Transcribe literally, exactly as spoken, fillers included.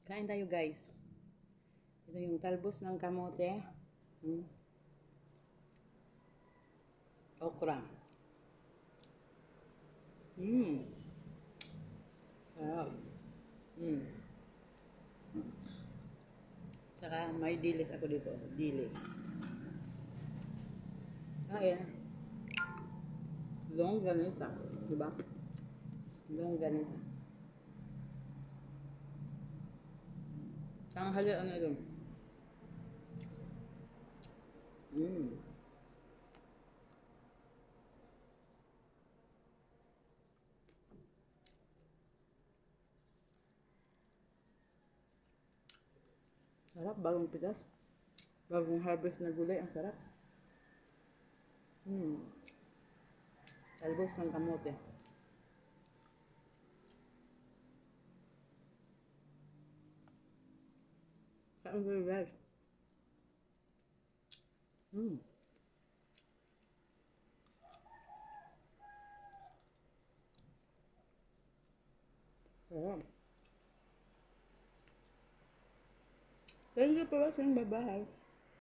Kain tayo guys. Ito yung talbos ng kamote. Hmm. Okra. Hmm. Sarap. Hmm. Tsaka may dilis ako dito. Dilis. Ah, yan. Longganisa. Diba? Longganisa. Tanghali ano ito? Hmm. Sarap. Bagong pitas. Bagong harvest na gulay. Ang sarap. Hmm. Talbos ng kamote. Saan ba guys? Hmm. Sarap. Thank you for watching. Bye-bye.